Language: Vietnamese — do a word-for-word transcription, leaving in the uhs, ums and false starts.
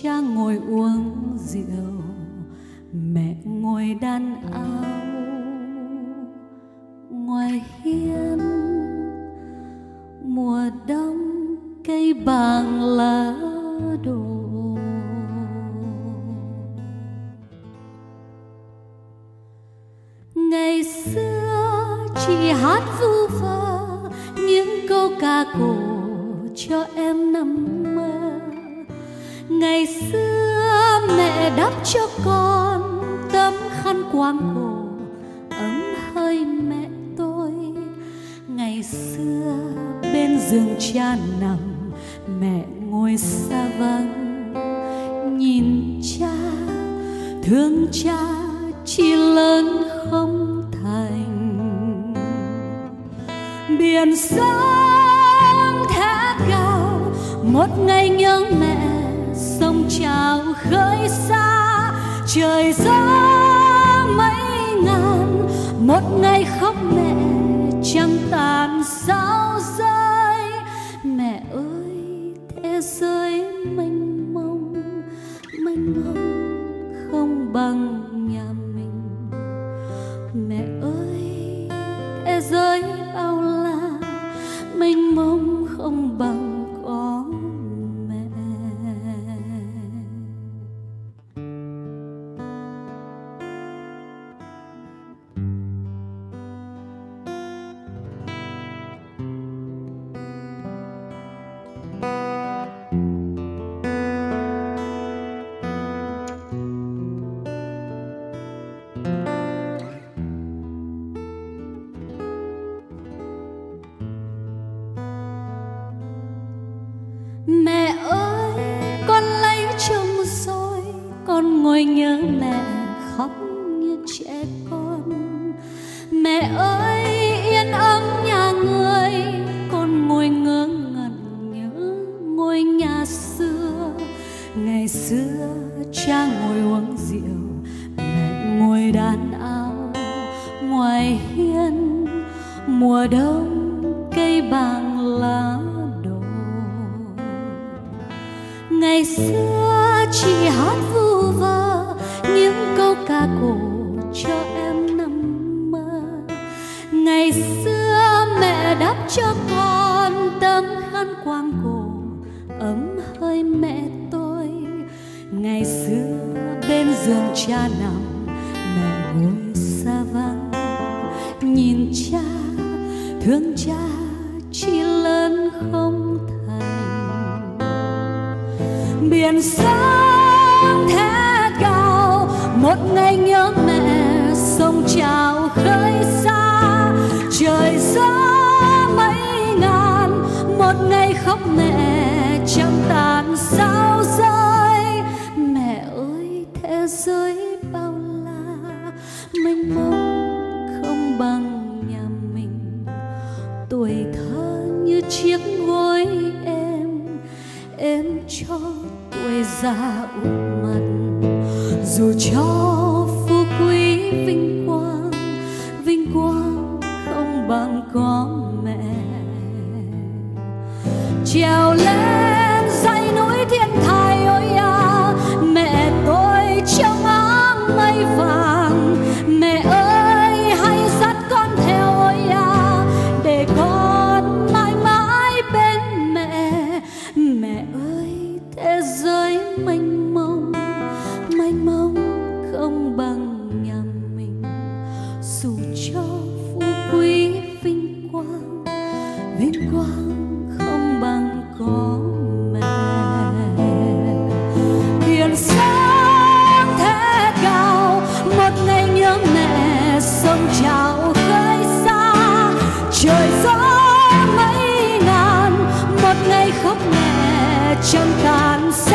cha ngồi uống rượu, mẹ ngồi đan áo ngoài hiên. Mùa đông cây bàng lá đổ, ngày xưa chị hát vu vơ những câu ca cổ cho em nằm mơ. Ngày xưa mẹ đắp cho con tấm khăn quàng cổ ấm hơi mẹ tôi. Ngày xưa bên giường cha nằm, mẹ ngồi xa vắng nhìn cha, thương cha chỉ lớn không thành. Biển sóng thét gào, một ngày nhớ mẹ sông trào khơi xa. Trời gió mấy ngàn, một ngày khóc mẹ trăng tàn sao rơi. Mẹ ơi thế giới mênh mông, mênh mông không bằng nhà mình. Mẹ ơi thế giới bao la, mênh mông không bằng có mẹ. Mẹ ơi con lấy chồng rồi, con ngồi nhớ mẹ khóc như trẻ con. Mẹ ơi yên ấm nhà người, con ngồi ngơ ngẩn nhớ ngôi nhà xưa. Ngày xưa cha ngồi uống rượu, mẹ ngồi đan áo ngoài hiên. Mùa đông cây bàng lá đổ, ngày xưa chị hát vu vơ những câu ca cổ cho em nằm mơ. Ngày xưa mẹ đắp cho con tấm khăn quàng cổ ấm hơi mẹ tôi. Ngày xưa bên giường cha nằm, mẹ ngồi xa vắng nhìn cha, thương cha chỉ lớn không thành. Biển sóng thét gào, một ngày nhớ mẹ sông trào khơi xa. Trời gió mấy ngàn, một ngày khóc mẹ trăng tàn sao rơi. Mẹ ơi thế giới bao la, mênh mông không bằng nhà mình. Tuổi thơ như chiếc gối em, em cho tuổi già úp mặt. Dù cho phú quý vinh quang, vinh quang không bằng có mẹ. Trèo lên dãy núi thiên thai ôi à, mẹ tôi trong áng mây vàng. Mẹ ơi hãy dắt con theo ôi à, để con mãi mãi bên mẹ. Mẹ ơi thế giới mênh mông, mênh mông không bằng nhà mình. Dù cho phú quý vinh quang, vinh quang không bằng có mẹ. Biển sáng thét gào, một ngày nhớ mẹ sông trào khơi xa. Trời gió mấy ngàn, một ngày khóc mẹ trăng tàn.